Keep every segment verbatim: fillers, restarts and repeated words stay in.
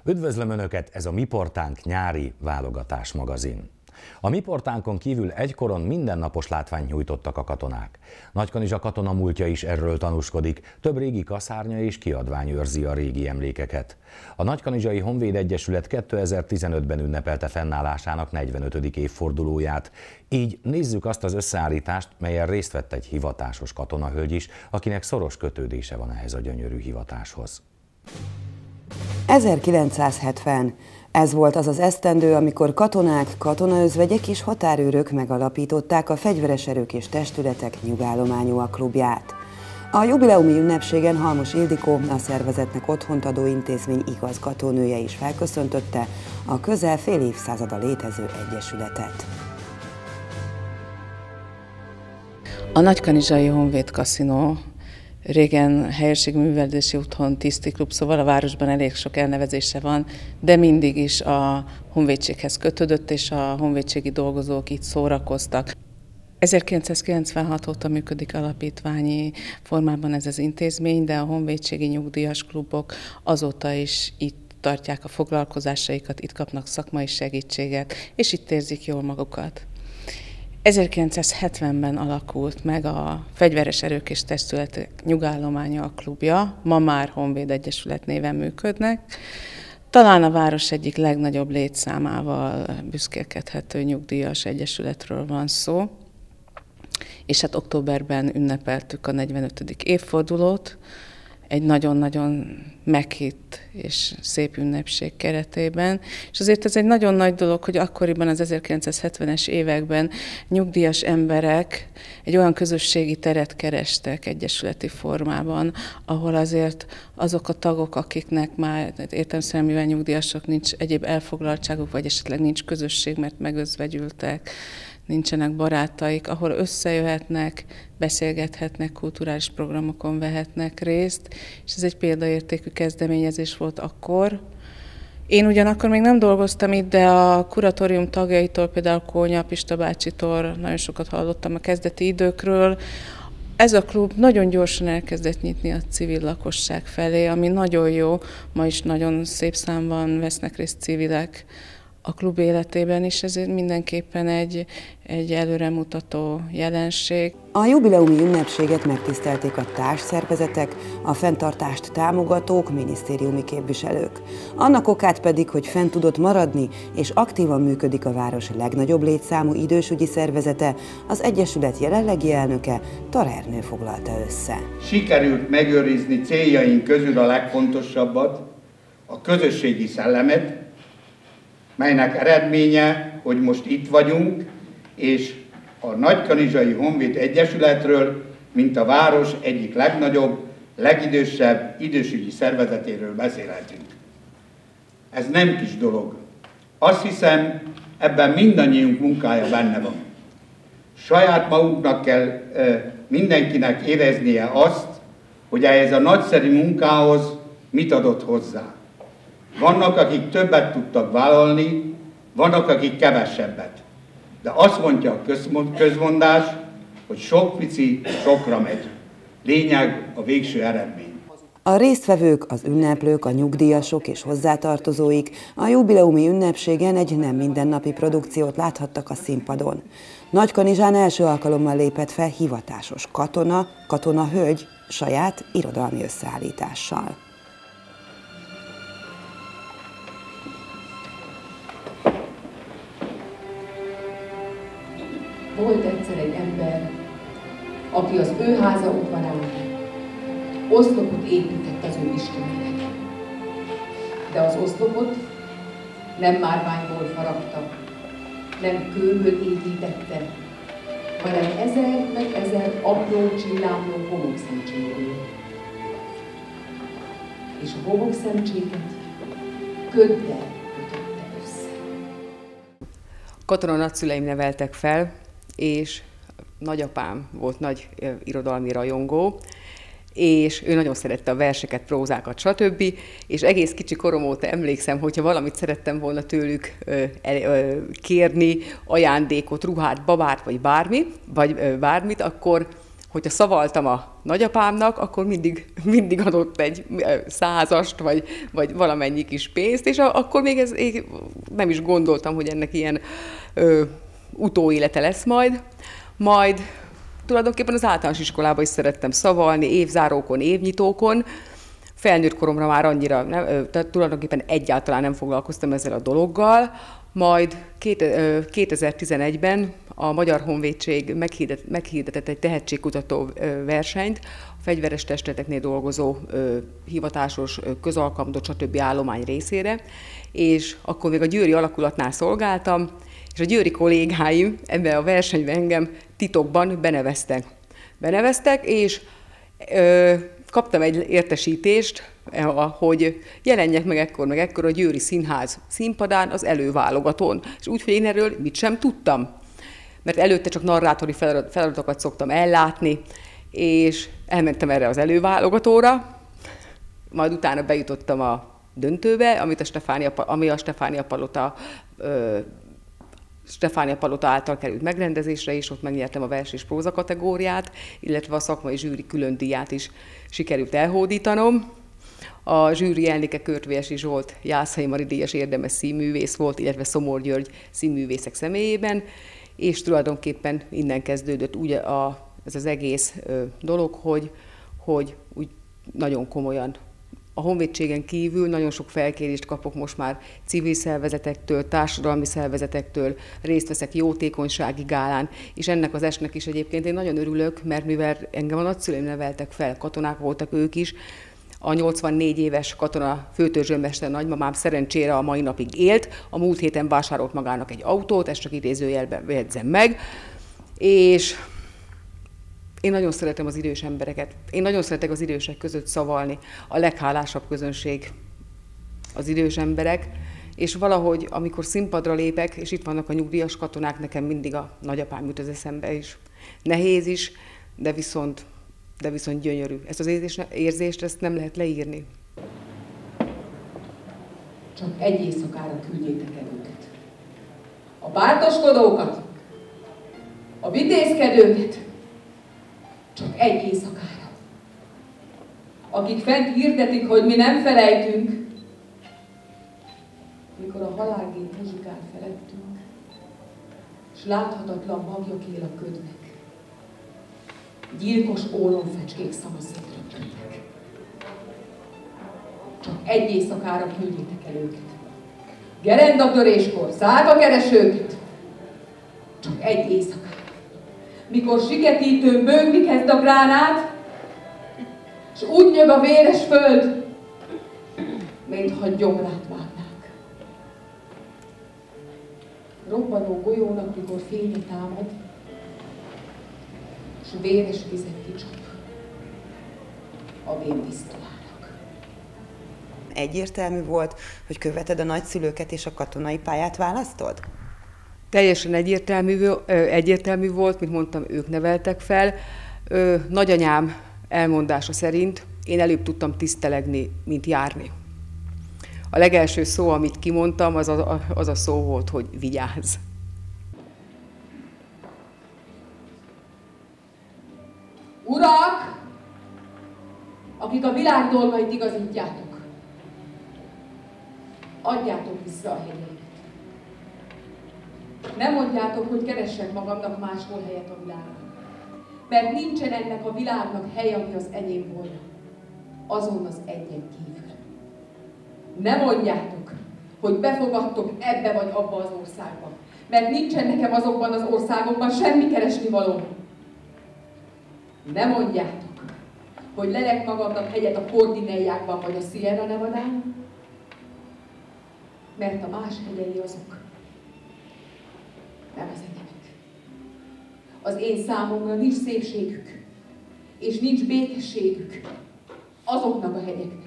Üdvözlöm Önöket, ez a Mi Portánk nyári válogatás magazin. A Mi Portánkon kívül egykoron mindennapos látványt nyújtottak a katonák. Nagykanizsa katona múltja is erről tanúskodik, több régi kaszárnya és kiadvány őrzi a régi emlékeket. A Nagykanizsai Honvéd Egyesület kétezer-tizenötben ünnepelte fennállásának negyvenötödik évfordulóját. Így nézzük azt az összeállítást, melyen részt vett egy hivatásos katonahölgy is, akinek szoros kötődése van ehhez a gyönyörű hivatáshoz. ezerkilencszázhetven. Ez volt az az esztendő, amikor katonák, katonaözvegyek és határőrök megalapították a Fegyveres Erők és Testületek Nyugállományúak klubját. A jubileumi ünnepségen Halmos Ildikó, a szervezetnek otthont adó intézmény igazgatónője is felköszöntötte a közel fél évszázada létező egyesületet. A Nagykanizsai Honvéd Kaszinó, régen helyőrségművelési otthon, tisztiklub, szóval a városban elég sok elnevezése van, de mindig is a honvédséghez kötődött, és a honvédségi dolgozók itt szórakoztak. ezerkilencszázkilencvenhat óta működik alapítványi formában ez az intézmény, de a honvédségi nyugdíjas klubok azóta is itt tartják a foglalkozásaikat, itt kapnak szakmai segítséget, és itt érzik jól magukat. ezerkilencszázhetvenben alakult meg a Fegyveres Erők és Testületek Nyugállománya klubja, ma már Honvéd Egyesület néven működnek. Talán a város egyik legnagyobb létszámával büszkélkedhető nyugdíjas egyesületről van szó, és hát októberben ünnepeltük a negyvenötödik évfordulót, egy nagyon-nagyon meghitt és szép ünnepség keretében. És azért ez egy nagyon nagy dolog, hogy akkoriban az ezerkilencszázhetvenes években nyugdíjas emberek egy olyan közösségi teret kerestek egyesületi formában, ahol azért azok a tagok, akiknek már értelemszerűen, mivel nyugdíjasok, nincs egyéb elfoglaltságuk, vagy esetleg nincs közösség, mert megözvegyültek, nincsenek barátaik, ahol összejöhetnek, beszélgethetnek, kulturális programokon vehetnek részt, és ez egy példaértékű kezdeményezés volt akkor. Én ugyanakkor még nem dolgoztam itt, de a kuratórium tagjaitól, például Kónya Pista bácsitól nagyon sokat hallottam a kezdeti időkről. Ez a klub nagyon gyorsan elkezdett nyitni a civil lakosság felé, ami nagyon jó, ma is nagyon szép számban vesznek részt civilek a klub életében, és ez mindenképpen egy, egy előremutató jelenség. A jubileumi ünnepséget megtisztelték a társszervezetek, a fenntartást támogatók, minisztériumi képviselők. Annak okát pedig, hogy fent tudott maradni, és aktívan működik a város legnagyobb létszámú idősügyi szervezete, az Egyesület jelenlegi elnöke, Tar Ernő foglalta össze. Sikerült megőrizni céljaink közül a legfontosabbat, a közösségi szellemet, melynek eredménye, hogy most itt vagyunk, és a Nagykanizsai Honvéd Egyesületről, mint a város egyik legnagyobb, legidősebb idősügyi szervezetéről beszélhetünk. Ez nem kis dolog. Azt hiszem, ebben mindannyiunk munkája benne van. Saját magunknak kell mindenkinek éreznie azt, hogy ehhez a nagyszerű munkához mit adott hozzá. Vannak, akik többet tudtak vállalni, vannak, akik kevesebbet. De azt mondja a közmondás, hogy sok pici sokra megy. Lényeg a végső eredmény. A résztvevők, az ünneplők, a nyugdíjasok és hozzátartozóik a jubileumi ünnepségen egy nem mindennapi produkciót láthattak a színpadon. Nagykanizsán első alkalommal lépett fel hivatásos katona, katonahölgy saját irodalmi összeállítással. Volt egyszer egy ember, aki az ő háza udvarán oszlopot épített az ő istenének. De az oszlopot nem márványból faragta, nem kőből építette, hanem ezer meg ezer apró csillámló homokszemcséből. És a homokszemcséket köddel kötötte össze. Katona nagyszüleim neveltek fel, és nagyapám volt nagy irodalmi rajongó, és ő nagyon szerette a verseket, prózákat, stb. És egész kicsi korom óta emlékszem, hogyha valamit szerettem volna tőlük kérni, ajándékot, ruhát, babát, vagy bármi, vagy bármit, akkor hogyha szavaltam a nagyapámnak, akkor mindig, mindig adott egy százast, vagy, vagy valamennyi kis pénzt, és a, akkor még ez, én nem is gondoltam, hogy ennek ilyen ö, utóélete lesz majd. Majd tulajdonképpen az általános iskolában is szerettem szavalni, évzárókon, évnyitókon. Felnőtt koromra már annyira, nem, tehát tulajdonképpen egyáltalán nem foglalkoztam ezzel a dologgal. Majd kétezer-tizenegyben a Magyar Honvédség meghirdetett egy tehetségkutató versenyt, a fegyveres testületeknél dolgozó hivatásos, közalkalmazott, stb. Állomány részére, és akkor még a győri alakulatnál szolgáltam, és a győri kollégáim ebben a versenyben engem titokban beneveztek. Beneveztek, és ö, kaptam egy értesítést, hogy jelenjek meg ekkor, meg ekkor a Győri Színház színpadán az előválogatón. És úgy, hogy én erről mit sem tudtam. Mert előtte csak narrátori feladatokat szoktam ellátni, és elmentem erre az előválogatóra, majd utána bejutottam a döntőbe, amit a Stefánia, ami a Stefánia Palota, ö, Stefánia Palota által került megrendezésre, és ott megnyertem a vers és próza kategóriát, illetve a szakmai zsűri külön díját is sikerült elhódítanom. A zsűri elnöke Körtvélyesi Zsolt Jászai Mari díjas érdemes színművész volt, illetve Szomor György színművészek személyében, és tulajdonképpen innen kezdődött úgy a, ez az egész ö, dolog, hogy, hogy úgy nagyon komolyan a honvédségen kívül nagyon sok felkérést kapok most már civil szervezetektől, társadalmi szervezetektől, részt veszek jótékonysági gálán, és ennek az esnek is egyébként én nagyon örülök, mert mivel engem a nagyszüleim neveltek fel, katonák voltak ők is, a nyolcvannégy éves katona főtörzsőmester nagymamám szerencsére a mai napig élt, a múlt héten vásárolt magának egy autót, ezt csak idézőjelben jegyzem meg, és én nagyon szeretem az idős embereket. Én nagyon szeretek az idősek között szavalni. A leghálásabb közönség az idős emberek, és valahogy, amikor színpadra lépek, és itt vannak a nyugdíjas katonák, nekem mindig a nagyapám jut az eszembe is. Nehéz is, de viszont, de viszont gyönyörű. Ezt az érzést ezt nem lehet leírni. Csak egy éjszakára küldjétek el őket. A bártoskodókat, a vitézkedőket, csak egy éjszakára. Akik fent hirdetik, hogy mi nem felejtünk, mikor a halálgép muzsikál felettünk, s láthatatlan magjak él a ködnek, gyilkos ólomfecskék szanaszét röpködnek. Csak egy éjszakára küldjétek el őket. Gerendatöréskor szágakeresőket, csak egy éjszakára. Mikor siketítőn bőgni kezd a gránát, s úgy nyög a véres föld, mintha gyomrát vágnák. Robbanó golyónak, mikor fénye támad, s véres vizet kicsap a vénpisztolának. Egyértelmű volt, hogy követed a nagyszülőket és a katonai pályát választod? Teljesen egyértelmű, egyértelmű volt, mint mondtam, ők neveltek fel. Nagyanyám elmondása szerint én előbb tudtam tisztelegni, mint járni. A legelső szó, amit kimondtam, az a, az a szó volt, hogy vigyázz. Urak, akik a világ dolgait igazítjátok, adjátok vissza a hegyeiket. Nem mondjátok, hogy keressek magamnak máshol helyet a világnak. Mert nincsen ennek a világnak hely, ami az enyém volna. Azon az egyen kívül. Ne mondjátok, hogy befogadtok ebbe vagy abba az országba. Mert nincsen nekem azokban az országokban semmi keresnivaló. Ne mondjátok, hogy lelek magamnak hegyet a Kordineljákban vagy a Sierra Nevadán. Mert a más hegyei azok. Nem az egyenek. Az én számomra nincs szépségük, és nincs békességük azoknak a hegyeknek.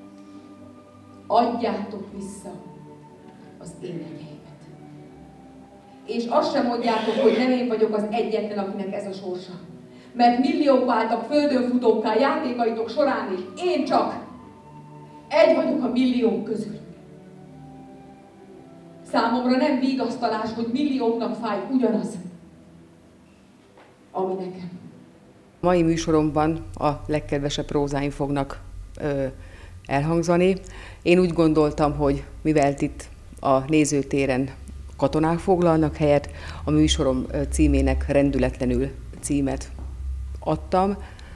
Adjátok vissza az én hegyeimet. És azt sem mondjátok, hogy nem én vagyok az egyetlen, akinek ez a sorsa. Mert milliók váltak földön futókká játékaitok során, és én csak egy vagyok a milliók közül. Számomra nem vigasztalás, hogy millióknak fáj ugyanaz, ami nekem. Mai műsoromban a legkedvesebb prózáim fognak ö, elhangzani. Én úgy gondoltam, hogy mivel itt a nézőtéren katonák foglalnak helyet, a műsorom címének Rendületlenül címet adtam,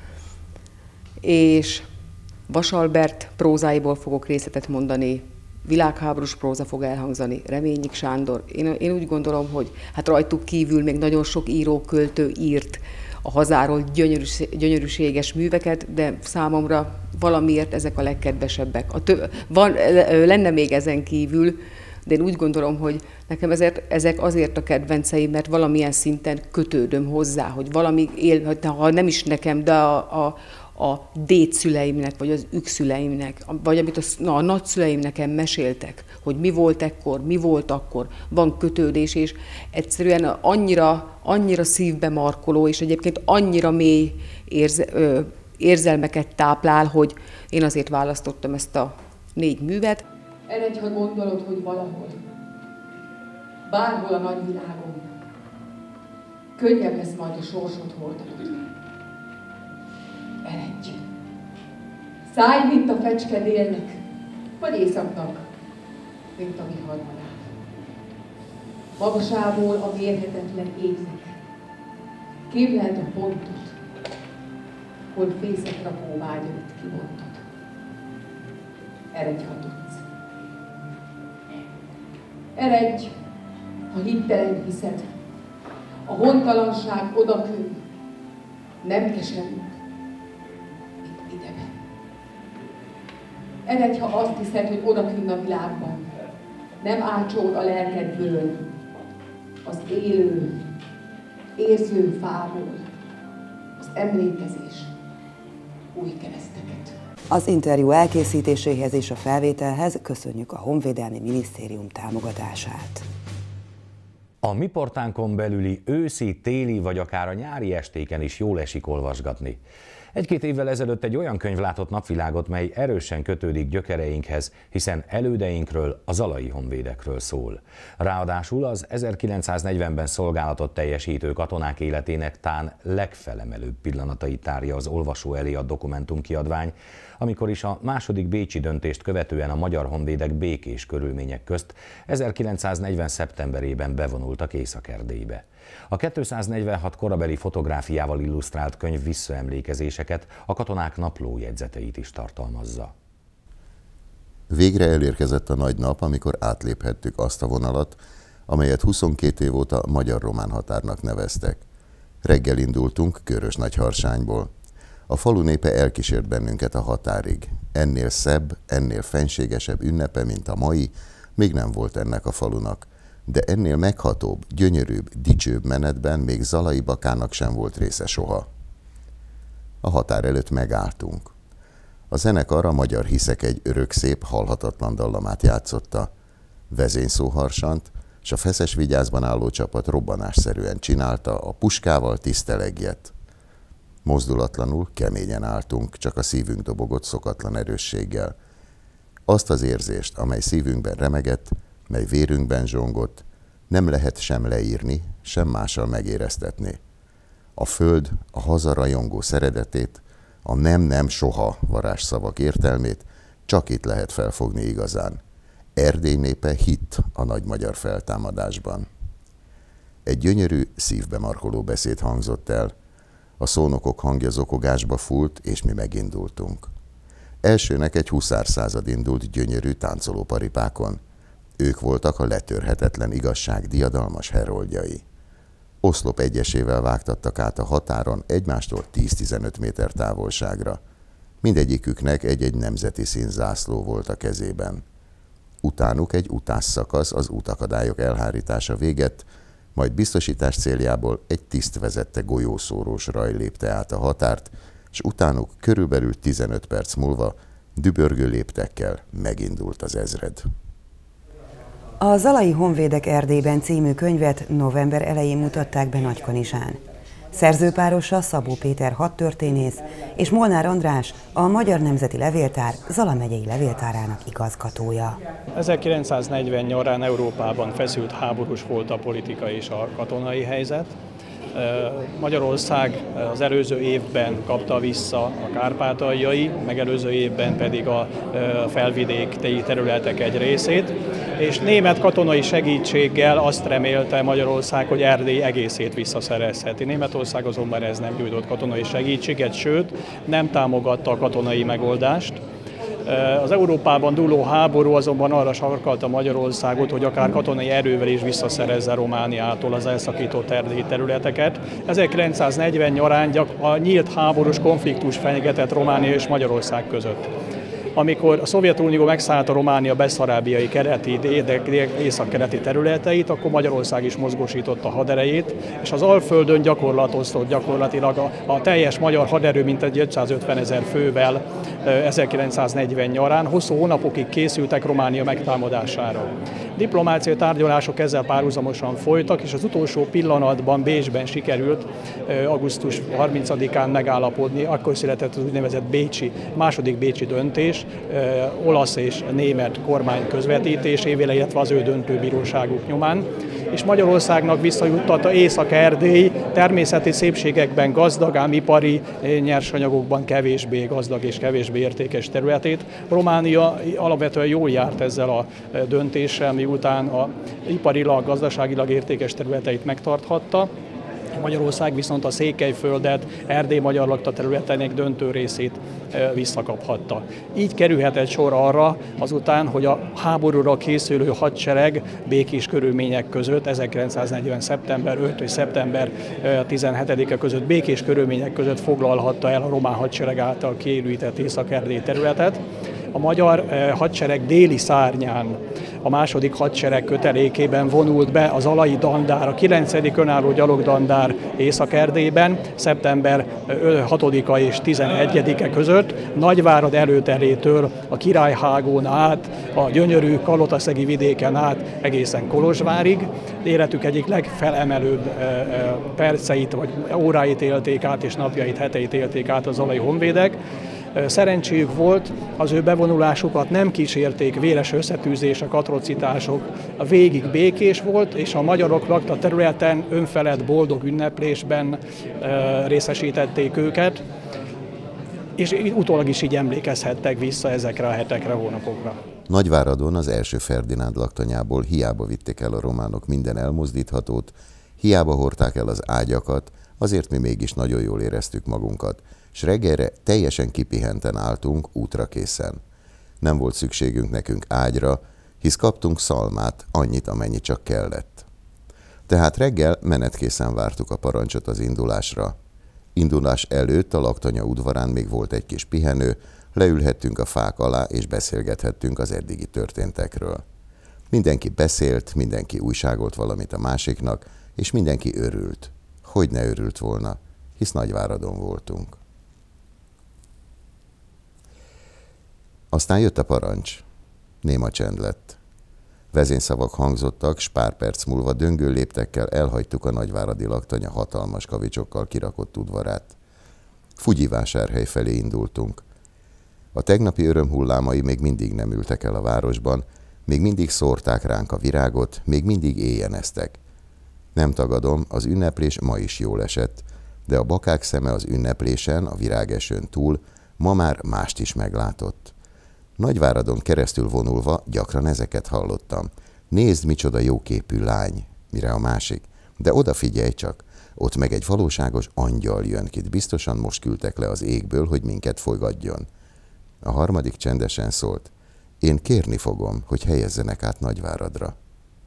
és Vas Albert prózáiból fogok részletet mondani, világháborús próza fog elhangzani, Reményik Sándor. Én, én úgy gondolom, hogy hát rajtuk kívül még nagyon sok író, költő írt a hazáról gyönyörű, gyönyörűséges műveket, de számomra valamiért ezek a legkedvesebbek. A tö- van, lenne még ezen kívül, de én úgy gondolom, hogy nekem ezért, ezek azért a kedvenceim, mert valamilyen szinten kötődöm hozzá, hogy valami él, ha nem is nekem, de a, a, a dédszüleimnek, vagy az ükszüleimnek, vagy amit a, na, a nagyszüleim nekem meséltek, hogy mi volt ekkor, mi volt akkor, van kötődés, és egyszerűen annyira, annyira szívbe markoló, és egyébként annyira mély érze, ö, érzelmeket táplál, hogy én azért választottam ezt a négy művet. Eredj, ha gondolod, hogy valahol, bárhol a nagyvilágon, könnyebb lesz majd a sorsod hordanod. Eredj! Szállj, mint a fecske délnek, vagy északnak, mint a viharmadán. Magasából a mérhetetlen égnek, képzeld a pontot, hogy fészekra vágyait kibontod. Eredj, ha tudsz. Eredj, ha hittelen hiszed, a hontalanság odakül nem keserünk, mint ideben. Eredj, ha azt hiszed, hogy odakünn a világban nem átsód a lelkedből az élő, érző fából az emlékezés új kereszteket. Az interjú elkészítéséhez és a felvételhez köszönjük a Honvédelmi Minisztérium támogatását. A Mi Portánkon belüli őszi, téli vagy akár a nyári estéken is jól esik olvasgatni. Egy-két évvel ezelőtt egy olyan könyv látott napvilágot, mely erősen kötődik gyökereinkhez, hiszen elődeinkről, a zalai honvédekről szól. Ráadásul az ezerkilencszáznegyvenben szolgálatot teljesítő katonák életének tán legfelemelőbb pillanatait tárja az olvasó elé a dokumentumkiadvány, amikor is a második bécsi döntést követően a magyar honvédek békés körülmények közt ezerkilencszáznegyven. szeptemberében bevonultak Észak-Erdélybe. A kétszáznegyvenhat korabeli fotográfiával illusztrált könyv visszaemlékezéseket, a katonák naplójegyzeteit is tartalmazza. Végre elérkezett a nagy nap, amikor átléphettük azt a vonalat, amelyet huszonkét év óta magyar-román határnak neveztek. Reggel indultunk Körösnagyharsányból. A falu népe elkísért bennünket a határig. Ennél szebb, ennél fenségesebb ünnepe, mint a mai, még nem volt ennek a falunak. De ennél meghatóbb, gyönyörűbb, dicsőbb menetben még Zalai Bakának sem volt része soha. A határ előtt megálltunk. A zenekar a Magyar Hiszek egy örökszép, halhatatlan dallamát játszotta. Vezényszó harsant, s a feszes vigyázban álló csapat robbanásszerűen csinálta, a puskával tisztelegjett. Mozdulatlanul, keményen álltunk, csak a szívünk dobogott szokatlan erősséggel. Azt az érzést, amely szívünkben remegett, mely vérünkben zsongott, nem lehet sem leírni, sem mással megéreztetni. A föld, a hazarajongó szeretetét, a nem-nem soha varázsszavak értelmét csak itt lehet felfogni igazán. Erdély népe hitt a nagy magyar feltámadásban. Egy gyönyörű, szívbe markoló beszéd hangzott el. A szónokok hangja zokogásba fúlt, és mi megindultunk. Elsőnek egy huszárszázad indult gyönyörű táncoló paripákon. Ők voltak a letörhetetlen igazság diadalmas heroldjai. Oszlop egyesével vágtattak át a határon egymástól tíz-tizenöt méter távolságra. Mindegyiküknek egy-egy nemzeti színzászló volt a kezében. Utánuk egy utásszakasz az útakadályok elhárítása végett, majd biztosítás céljából egy tiszt vezette golyószórós raj lépte át a határt, és utánuk körülbelül tizenöt perc múlva dübörgő léptekkel megindult az ezred. A Zalai Honvédek Erdélyben című könyvet november elején mutatták be Nagykanizsán. Szerzőpárosa Szabó Péter hadtörténész és Molnár András, a Magyar Nemzeti Levéltár Zala megyei levéltárának igazgatója. ezerkilencszáznegyven nyarán Európában feszült háborús volt a politikai és a katonai helyzet. Magyarország az előző évben kapta vissza a kárpátaljai, megelőző évben pedig a felvidéki területek egy részét, és német katonai segítséggel azt remélte Magyarország, hogy Erdély egészét visszaszerezheti. Németország azonban ez nem nyújtott katonai segítséget, sőt nem támogatta a katonai megoldást. Az Európában dúló háború azonban arra sarkalta Magyarországot, hogy akár katonai erővel is visszaszerezze Romániától az elszakított erdélyi területeket. ezerkilencszáznegyven nyarán a nyílt háborús konfliktus fenyegetett Románia és Magyarország között. Amikor a Szovjetunió megszállta Románia beszarábiai keleti, északkeleti területeit, akkor Magyarország is mozgósította haderejét, és az Alföldön gyakorlatoztott gyakorlatilag a, a teljes magyar haderő mintegy ötszázötven ezer fővel ezerkilencszáznegyven nyarán hosszú hónapokig készültek Románia megtámadására. Diplomáciai tárgyalások ezzel párhuzamosan folytak, és az utolsó pillanatban Bécsben sikerült augusztus harmincadikán megállapodni, akkor született az úgynevezett bécsi, második bécsi döntés, olasz és német kormány közvetítésével, illetve az ő döntőbíróságuk nyomán, és Magyarországnak visszajuttatta Észak-Erdély természeti szépségekben gazdag, ám ipari nyersanyagokban kevésbé gazdag és kevésbé értékes területét. Románia alapvetően jól járt ezzel a döntéssel, miután a iparilag, gazdaságilag értékes területeit megtarthatta. Magyarország viszont a Székelyföldet, Erdély magyar lakta területének döntő részét visszakaphatta. Így kerülhetett sor arra azután, hogy a háborúra készülő hadsereg békés körülmények között ezerkilencszáznegyven. szeptember ötödike és szeptember tizenhetedike között békés körülmények között foglalhatta el a román hadsereg által kiépített Észak-Erdély területet. A magyar hadsereg déli szárnyán, a második hadsereg kötelékében vonult be az alai dandár, a kilencedik önálló gyalogdandár Észak-Erdélyben szeptember hatodika és tizenegyedike között, Nagyvárad előterétől a Királyhágón át, a gyönyörű kalotaszegi vidéken át egészen Kolozsvárig. Életük egyik legfelemelőbb perceit vagy óráit élték át, és napjait, heteit élték át az alai honvédek. Szerencséjük volt, az ő bevonulásukat nem kísérték véres összetűzések, atrocitások, végig békés volt, és a magyarok lakta területen önfelett boldog ünneplésben részesítették őket, és utólag is így emlékezhettek vissza ezekre a hetekre, hónapokra. Nagyváradon az első Ferdinánd laktanyából hiába vitték el a románok minden elmozdíthatót, hiába hordták el az ágyakat, azért mi mégis nagyon jól éreztük magunkat, s reggelre teljesen kipihenten álltunk útra készen. Nem volt szükségünk nekünk ágyra, hisz kaptunk szalmát, annyit, amennyi csak kellett. Tehát reggel menetkészen vártuk a parancsot az indulásra. Indulás előtt a laktanya udvarán még volt egy kis pihenő, leülhettünk a fák alá és beszélgethettünk az eddigi történtekről. Mindenki beszélt, mindenki újságolt valamit a másiknak, és mindenki örült. Hogy ne örült volna, hisz Nagyváradon voltunk. Aztán jött a parancs. Néma csend lett. Vezényszavak hangzottak, s pár perc múlva döngő léptekkel elhagytuk a nagyváradi laktanya hatalmas kavicsokkal kirakott udvarát. Fugyivásárhely felé indultunk. A tegnapi öröm hullámai még mindig nem ültek el a városban, még mindig szórták ránk a virágot, még mindig éjjeneztek. Nem tagadom, az ünneplés ma is jól esett, de a bakák szeme az ünneplésen, a virágesőn túl ma már mást is meglátott. Nagyváradon keresztül vonulva gyakran ezeket hallottam. Nézd, micsoda jóképű lány, mire a másik. De odafigyelj csak, ott meg egy valóságos angyal jön, kit biztosan most küldtek le az égből, hogy minket fogadjon. A harmadik csendesen szólt. Én kérni fogom, hogy helyezzenek át Nagyváradra.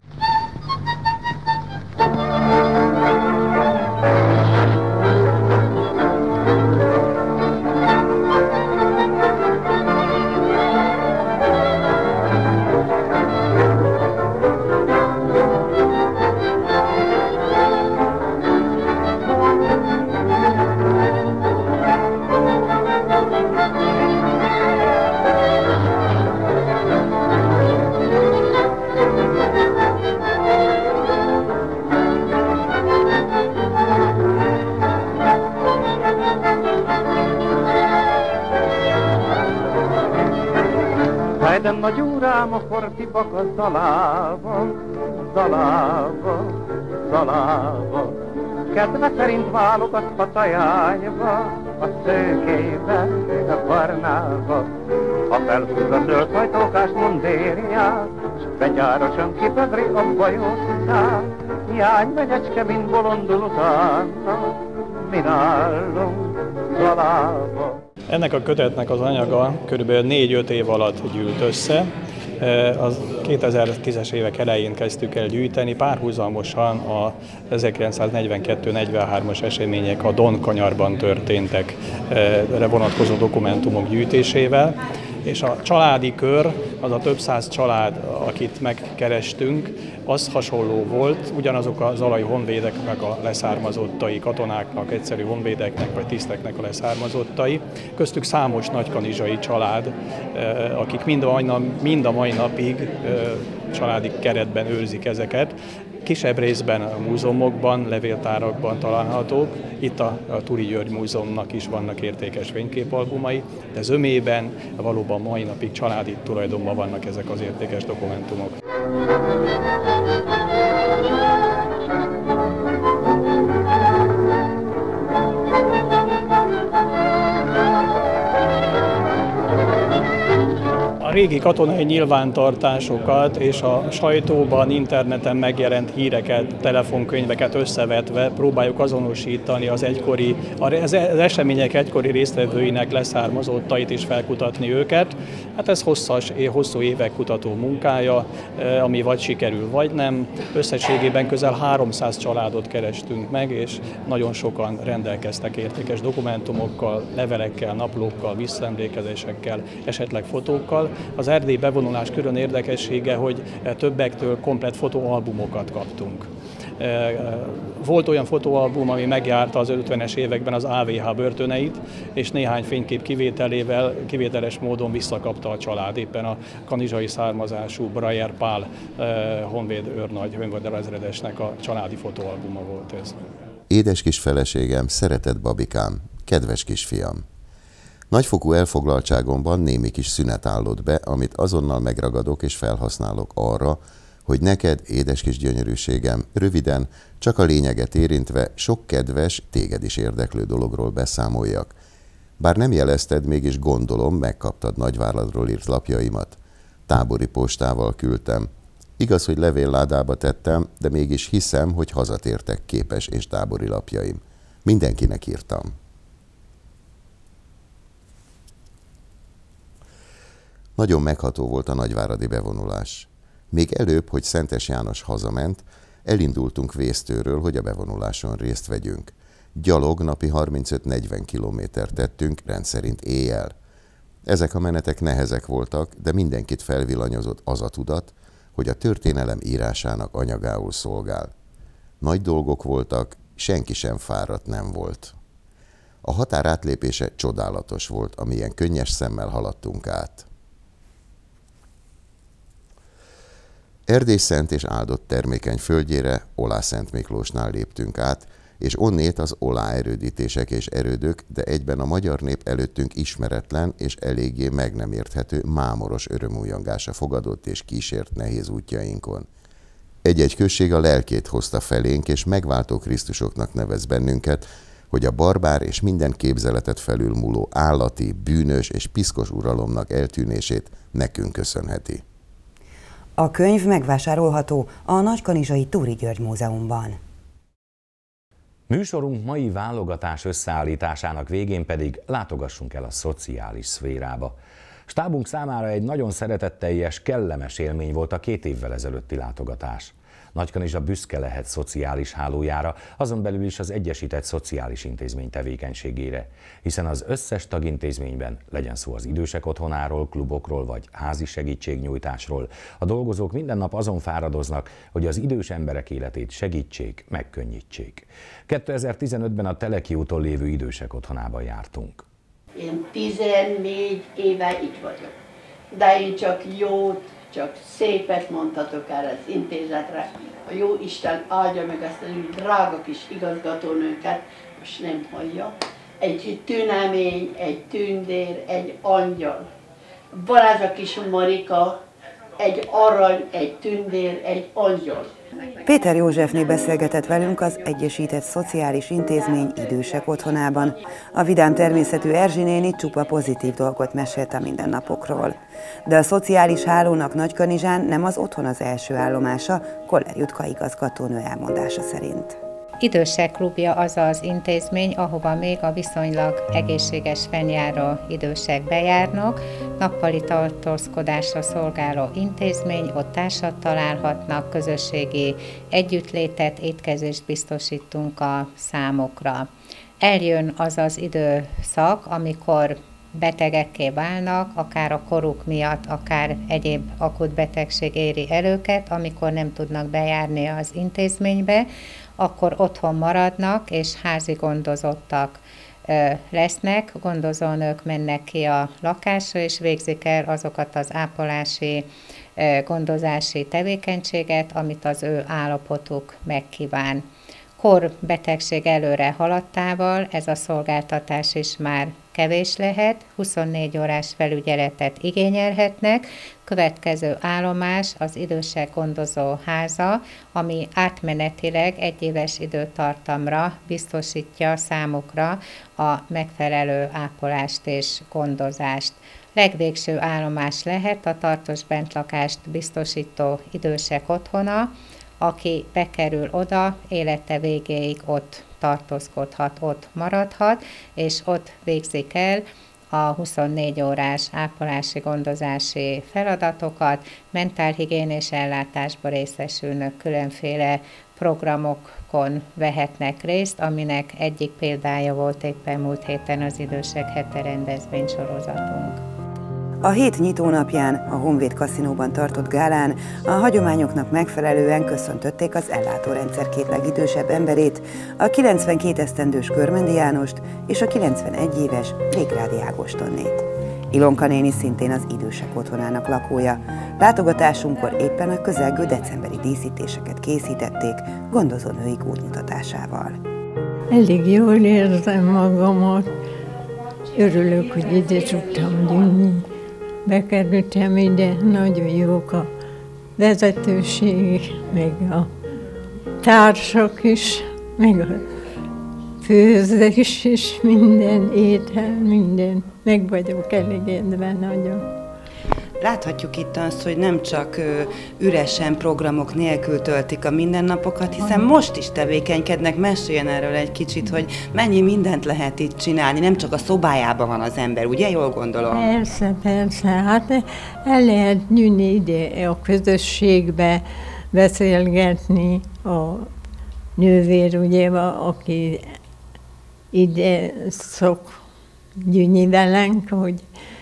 De nagy úrám a fortipak a zalába, zalába, zalába. kedve szerint válogathat a jányba, a szőkébe, meg a barnába. Ha felhúz a zöld hajtókás mondériát, s begyárosan kipedri a bajószát, jány megyecske, mint bolondul utána, mi nálunk Zalába. Ennek a kötetnek az anyaga körülbelül négy-öt év alatt gyűlt össze. Az kétezer-tízes évek elején kezdtük el gyűjteni, párhuzamosan a ezerkilencszáznegyvenkettő negyvenhármas események a Don kanyarban történtek erre vonatkozó dokumentumok gyűjtésével, és a családi kör, az a több száz család, akit megkerestünk, az hasonló volt, ugyanazok a zalai honvédeknek a leszármazottai, katonáknak, egyszerű honvédeknek vagy tiszteknek a leszármazottai, köztük számos nagykanizsai család, akik mind a mai, nap, mind a mai napig családi keretben őrzik ezeket. Kisebb részben a múzeumokban, levéltárakban találhatók. Itt a, a Turi György Múzeumnak is vannak értékes fényképalbumai, de zömében valóban mai napig családi tulajdonban vannak ezek az értékes dokumentumok. A régi katonai nyilvántartásosokat és a sajtóban, interneten megjelent híreket, telefonkönyveket összevetve próbáljuk azonosítani az egykori, az események egykori résztvevőinek leszármazottait és felkutatni őket. Hát ez hosszas, hosszú évek kutató munkája, ami vagy sikerül, vagy nem. Összességében közel háromszáz családot kerestünk meg, és nagyon sokan rendelkeztek értékes dokumentumokkal, levelekkel, naplókkal, visszaemlékezésekkel, esetleg fotókkal. Az erdélyi bevonulás külön érdekessége, hogy többektől komplett fotóalbumokat kaptunk. Volt olyan fotóalbum, ami megjárta az ötvenes években az á vé há börtöneit, és néhány fénykép kivételével, kivételes módon visszakapta a család. Éppen a kanizsai származású Brajer Pál honvéd őrnagy, honvédelezredesnek a családi fotóalbuma volt ez. Édes kis feleségem, szeretett babikám, kedves kisfiam. Nagyfokú elfoglaltságomban némi kis szünet állott be, amit azonnal megragadok és felhasználok arra, hogy neked, édes kis gyönyörűségem, röviden, csak a lényeget érintve sok kedves, téged is érdeklő dologról beszámoljak. Bár nem jelezted, mégis gondolom, megkaptad Nagyváradról írt lapjaimat. Tábori postával küldtem. Igaz, hogy levélládába tettem, de mégis hiszem, hogy hazatértek képes és tábori lapjaim. Mindenkinek írtam. Nagyon megható volt a nagyváradi bevonulás. Még előbb, hogy Szentes János hazament, elindultunk Vésztőről, hogy a bevonuláson részt vegyünk. Gyalog napi harmincöt-negyven kilométert tettünk, rendszerint éjjel. Ezek a menetek nehezek voltak, de mindenkit felvillanyozott az a tudat, hogy a történelem írásának anyagául szolgál. Nagy dolgok voltak, senki sem fáradt nem volt. A határ átlépése csodálatos volt, amilyen könnyes szemmel haladtunk át. Erdély szent és áldott termékeny földjére, Olá Szent Miklósnál léptünk át, és onnét az olá erődítések és erődök, de egyben a magyar nép előttünk ismeretlen és eléggé meg nem érthető mámoros örömújongása fogadott és kísért nehéz útjainkon. Egy-egy község a lelkét hozta felénk, és megváltó Krisztusoknak nevez bennünket, hogy a barbár és minden képzeletet felülmúló állati, bűnös és piszkos uralomnak eltűnését nekünk köszönheti. A könyv megvásárolható a Nagykanizsai Turi György Múzeumban. Műsorunk mai válogatás összeállításának végén pedig látogassunk el a szociális szférába. Stábunk számára egy nagyon szeretetteljes, kellemes élmény volt a két évvel ezelőtti látogatás. Nagykanizsa büszke lehet szociális hálójára, azon belül is az Egyesített Szociális Intézmény tevékenységére, hiszen az összes tagintézményben, legyen szó az idősek otthonáról, klubokról vagy házi segítségnyújtásról, a dolgozók minden nap azon fáradoznak, hogy az idős emberek életét segítsék, megkönnyítsék. kétezer-tizenötben a Teleki úton lévő idősek otthonában jártunk. Én tizennégy éve itt vagyok, de én csak jót, csak szépet mondhatok erre az intézetre. A jó Isten áldja meg ezt a drága kis igazgatónőnket, most nem hallja. Egy tünemény, egy tündér, egy angyal. Van ez a kis Marika, egy arany, egy tündér, egy angyal. Péter Józsefné beszélgetett velünk az Egyesített Szociális Intézmény idősek otthonában. A vidám természetű Erzsi néni csupa pozitív dolgot mesélt a mindennapokról. De a szociális hálónak Nagykanizsán nem az otthon az első állomása, Koller Jutka igazgatónő elmondása szerint. Idősek klubja az az intézmény, ahova még a viszonylag egészséges fennjáró idősek bejárnak. Nappali tartózkodásra szolgáló intézmény, ott társat találhatnak, közösségi együttlétet, étkezést biztosítunk a számokra. Eljön az az időszak, amikor betegekké válnak, akár a koruk miatt, akár egyéb akut betegség éri el őket, amikor nem tudnak bejárni az intézménybe, akkor otthon maradnak, és házi gondozottak lesznek, gondozónők mennek ki a lakásra, és végzik el azokat az ápolási, gondozási tevékenységet, amit az ő állapotuk megkíván. Kor betegség előre haladtával ez a szolgáltatás is már kevés lehet, huszonnégy órás felügyeletet igényelhetnek. Következő állomás az idősek gondozó háza, ami átmenetileg egyéves időtartamra biztosítja számukra a megfelelő ápolást és gondozást. Legvégső állomás lehet a tartós bentlakást biztosító idősek otthona, aki bekerül oda, élete végéig ott tartózkodhat, ott maradhat, és ott végzik el a huszonnégy órás ápolási gondozási feladatokat, mentálhigiénés ellátásba részesülnek, különféle programokon vehetnek részt, aminek egyik példája volt éppen múlt héten az Idősek Hete rendezvény sorozatunk. A hét nyitónapján a Honvéd kaszinóban tartott gálán a hagyományoknak megfelelően köszöntötték az ellátórendszer két legidősebb emberét, a kilencvenkét esztendős Körmendi Jánost és a kilencvenegy éves Végrádi Ágostonnét. Ilonka néni szintén az idősek otthonának lakója. Látogatásunkkor éppen a közelgő decemberi díszítéseket készítették gondozónőik útmutatásával. Elég jól érzem magamat, örülök, hogy ide tudtam jönni. Bekerültem ide, nagyon jók a vezetőség, meg a társak is, meg a főzés is, minden étel, minden. Meg vagyok elégedve nagyon. Láthatjuk itt azt, hogy nem csak üresen programok nélkül töltik a mindennapokat, hiszen most is tevékenykednek. Meséljen erről egy kicsit, hogy mennyi mindent lehet itt csinálni, nem csak a szobájában van az ember, ugye? Jól gondolom? Persze, persze. Hát el lehet jönni ide a közösségbe, beszélgetni a nővér, ugye, aki ide szok jönni velünk, hogy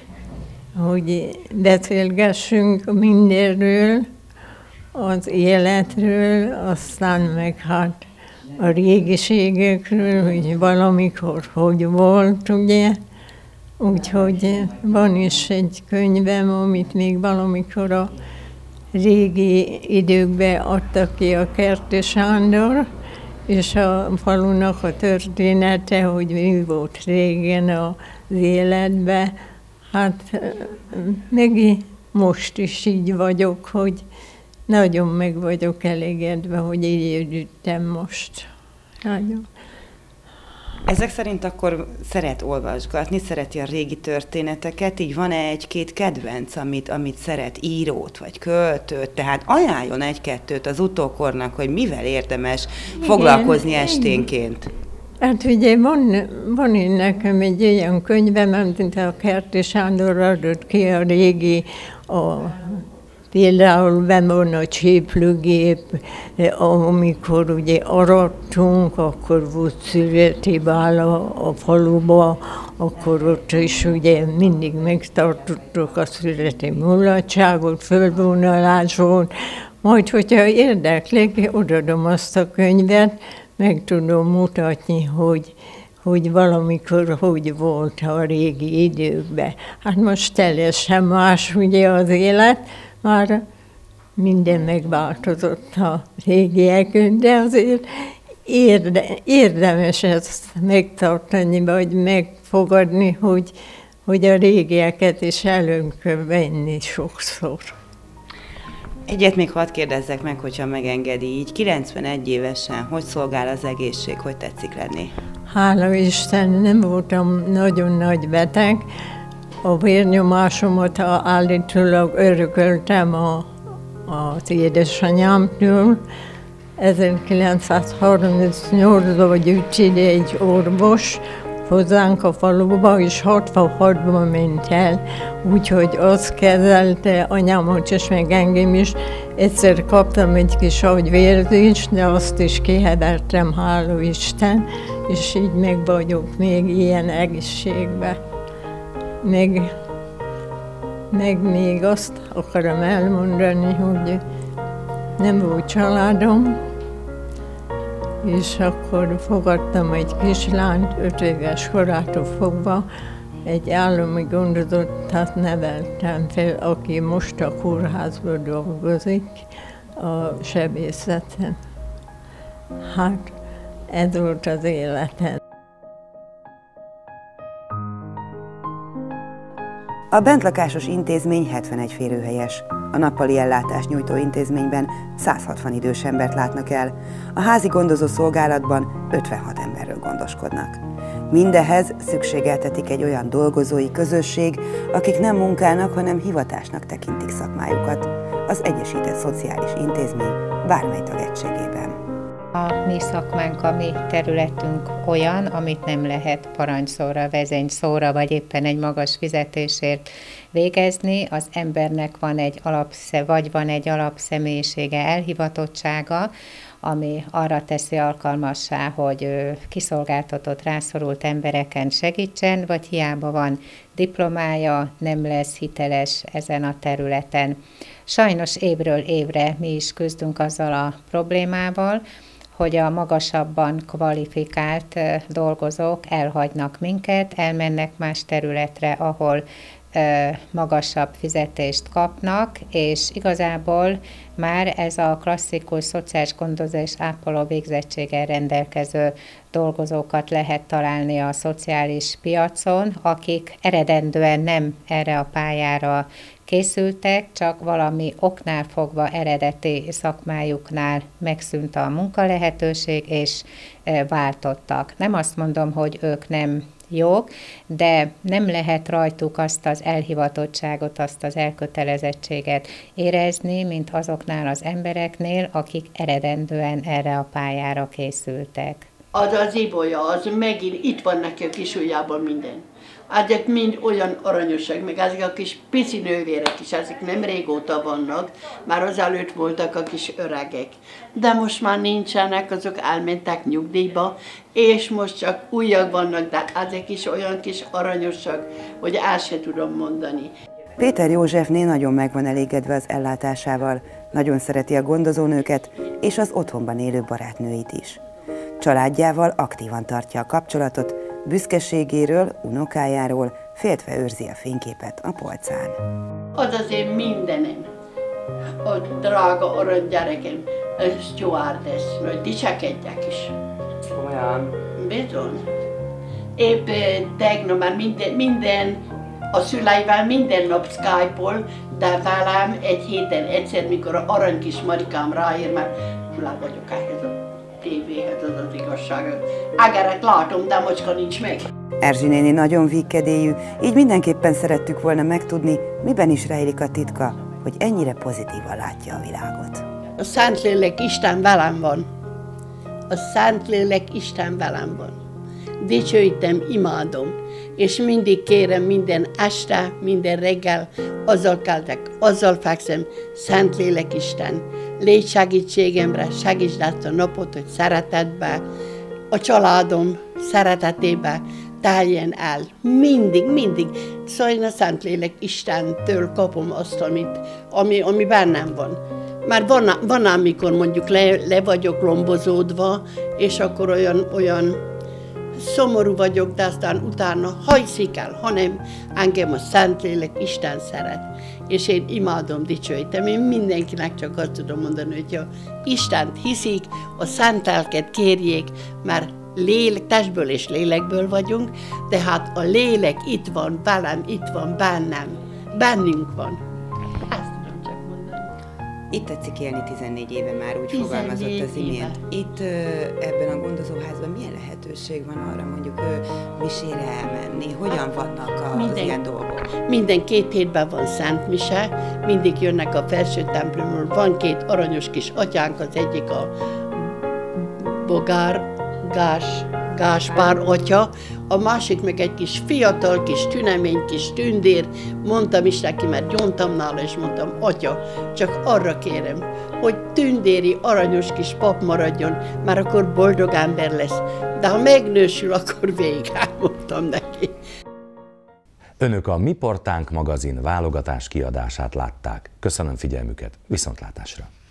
hogy beszélgessünk mindenről, az életről, aztán meg hát a régiségekről, hogy valamikor hogy volt, ugye. Úgyhogy van is egy könyvem, amit még valamikor a régi időkben adta ki a Kerti Sándor, és a falunak a története, hogy mi volt régen az életben. Hát meg most is így vagyok, hogy nagyon meg vagyok elégedve, hogy így jöttem most. Nagyon. Ezek szerint akkor szeret olvasgatni, szereti a régi történeteket, így van-e egy-két kedvenc, amit, amit szeret, írót vagy költőt, tehát ajánljon egy-kettőt az utókornak, hogy mivel érdemes igen, foglalkozni esténként. Hát ugye van, van én nekem egy olyan könyvem, mint a Kerti Sándor adott ki a régi, a, például benn van a cséplőgép, amikor ugye arattunk, akkor volt szüreti bál a, a faluba, akkor ott is ugye mindig megtartottuk a szüreti mulatságot, földvonaláson, majd hogyha érdeklik, odadom azt a könyvet, meg tudom mutatni, hogy, hogy valamikor hogy volt a régi időkben. Hát most teljesen más ugye az élet, már minden megváltozott a régiekön, de azért érde, érdemes ezt megtartani, vagy megfogadni, hogy, hogy a régieket is előn kell venni sokszor. Egyet még hadd kérdezzek meg, hogyha megengedi, így kilencvenegy évesen, hogy szolgál az egészség, hogy tetszik lenni? Hála Isten, nem voltam nagyon nagy beteg. A vérnyomásomat állítólag örököltem a, az édesanyámtól. ezerkilencszázharmincnyolcban jött ide egy orvos hozzánk a faluba, és hatvanhatban ment el, úgyhogy az kezelte anyámat és meg engem is. Egyszer kaptam egy kis agyvérzést, de azt is kihevertem, hála Isten, és így meg vagyok még ilyen egészségben. Meg, meg még azt akarom elmondani, hogy nem volt családom, és akkor fogadtam egy kislányt, öt éves korától fogva, egy állami gondozottat neveltem fel, aki most a kórházban dolgozik, a sebészeten. Hát ez volt az életem. A bentlakásos intézmény hetvenegy férőhelyes. A nappali ellátást nyújtó intézményben száz hatvan idős embert látnak el, a házi gondozó szolgálatban ötvenhat emberről gondoskodnak. Mindehhez szükségeltetik egy olyan dolgozói közösség, akik nem munkának, hanem hivatásnak tekintik szakmájukat, az Egyesített Szociális Intézmény bármely tagegységében. A mi szakmánk, a mi területünk olyan, amit nem lehet parancsszóra, vezényszóra, vagy éppen egy magas fizetésért végezni. Az embernek van egy alapsze, vagy van egy alapszemélyisége, elhivatottsága, ami arra teszi alkalmassá, hogy kiszolgáltatott, rászorult embereken segítsen, vagy hiába van diplomája, nem lesz hiteles ezen a területen. Sajnos évről évre mi is küzdünk azzal a problémával, hogy a magasabban kvalifikált dolgozók elhagynak minket, elmennek más területre, ahol magasabb fizetést kapnak, és igazából már ez a klasszikus szociális gondozás ápoló végzettséggel rendelkező dolgozókat lehet találni a szociális piacon, akik eredendően nem erre a pályára készültek, csak valami oknál fogva eredeti szakmájuknál megszűnt a munkalehetőség, és váltottak. Nem azt mondom, hogy ők nem jók, de nem lehet rajtuk azt az elhivatottságot, azt az elkötelezettséget érezni, mint azoknál az embereknél, akik eredendően erre a pályára készültek. Az az ibolya, az megint itt van neki a kis ujjában minden. Ezek mind olyan aranyosak, meg ezek a kis pici nővérek is, ezek nem régóta vannak, már azelőtt voltak a kis öregek. De most már nincsenek, azok elmentek nyugdíjba, és most csak újak vannak, de ezek is olyan kis aranyosak, hogy el se tudom mondani. Péter Józsefné nagyon meg van elégedve az ellátásával, nagyon szereti a gondozónőket és az otthonban élő barátnőit is. Családjával aktívan tartja a kapcsolatot, büszkeségéről, unokájáról féltve őrzi a fényképet a polcán. Az az én mindenem, a drága arany gyerekem, a stewardess, hogy dicsekedjek is. Olyan. Bizony. Épp tegnap már minden, minden, a szüleivel minden nap Skype-ol, de velem egy héten egyszer, mikor a arany kis Marikám ráér, mert lá vagyok ehhez a tévéhez, az az igazság. Ágeret látom, de macska nincs meg. Erzsi néni nagyon vígkedélyű, így mindenképpen szerettük volna megtudni, miben is rejlik a titka, hogy ennyire pozitívan látja a világot. A Szentlélek Isten velem van. A Szentlélek Isten velem van. Dicsőítem, imádom, és mindig kérem minden este, minden reggel, azzal keltek, azzal fekszem, Szentlélek Isten, légy segítségemre, segítsd ezt a napot, hogy szeretetbe, a családom szeretetébe teljen el. Mindig, mindig. Szóval én a Szentlélek Istentől kapom azt, amit, ami, ami bennem van. Már van, van amikor mondjuk le, le vagyok lombozódva, és akkor olyan, olyan szomorú vagyok, de aztán utána hajszik el, hanem engem a Szentlélek Isten szeret. És én imádom, dicsőítem. Én mindenkinek csak azt tudom mondani, hogy ha Istent hiszik, a szent lelket kérjék, mert lélek, testből és lélekből vagyunk, tehát a lélek itt van velem, itt van bennem, bennünk van. Ezt tudom csak mondani. Itt tetszik élni tizennégy éve már, úgy fogalmazott az imént. Itt ebben a gondozóházban milyen lehetőség van arra mondjuk misére elmenni? Hogyan vannak az minden, ilyen dolgok? Minden két hétben van Szent Mise, mindig jönnek a felső templomról. Van két aranyos kis atyánk, az egyik a Bogár, Gás, Gáspár atya, a másik meg egy kis fiatal, kis tünemény, kis tündér. Mondtam is neki, mert gyóntam nála, és mondtam, atya, csak arra kérem, hogy tündéri, aranyos kis pap maradjon, már akkor boldog ember lesz. De ha megnősül, akkor végig elmondtam neki. Önök a Mi Portánk magazin válogatás kiadását látták. Köszönöm figyelmüket, viszontlátásra!